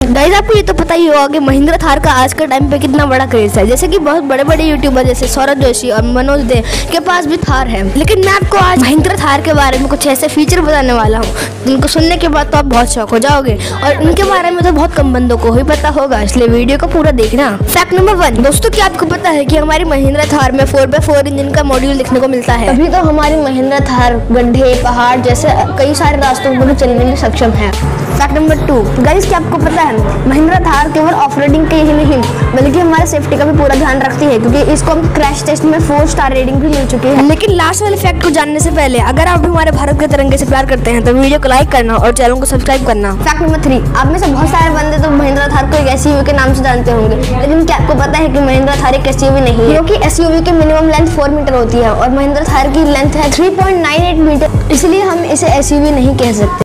Guys आपको ये तो पता ही होगा कि महिंद्रा थार का आज के टाइम पे कितना बड़ा क्रेज है। जैसे कि बहुत बड़े बड़े यूट्यूबर जैसे सौरभ जोशी और मनोज दे के पास भी थार है। लेकिन मैं आपको आज महिंद्रा थार के बारे में कुछ ऐसे फीचर बताने वाला हूँ जिनको सुनने के बाद तो आप बहुत शौक हो जाओगे, और इनके बारे में तो बहुत कम बंदों को ही पता होगा, इसलिए वीडियो को पूरा देखना। फैक्ट नंबर 1, दोस्तों क्या आपको पता है कि हमारी महिंद्रा थार में 4x4 इंजन का मॉड्यूल देखने को मिलता है। अभी तो हमारी महिंद्रा थार गड्ढे, पहाड़ जैसे कई सारे रास्तों पर चलने में सक्षम है। फैक्ट नंबर 2, गाइस क्या आपको पता है महिंद्रा थार केवल ऑफ रोडिंग के ही नहीं बल्कि हमारे सेफ्टी का भी पूरा ध्यान रखती है, क्योंकि इसको हम क्रैश टेस्ट में 4 स्टार रेटिंग भी मिल चुकी है। लेकिन लास्ट वाले फैक्ट को जानने से पहले अगर आप हमारे भारत के तिरंगे से प्यार करते हैं तो वीडियो को लाइक करना और चैनल को सब्सक्राइब करना। फैक्ट नंबर 3, आप में से बहुत सारे बंदे तो महिंद्रा थार को एक एसयूवी के नाम से जानते होंगे, लेकिन क्या आपको पता है कि महिंद्रा थार एक एसयूवी नहीं है, क्योंकि एसयूवी की मिनिमम लेंथ 4 मीटर होती है और महिंद्रा थार की लेंथ है 3.98 मीटर, इसलिए हम इसे एसयूवी नहीं कह सकते।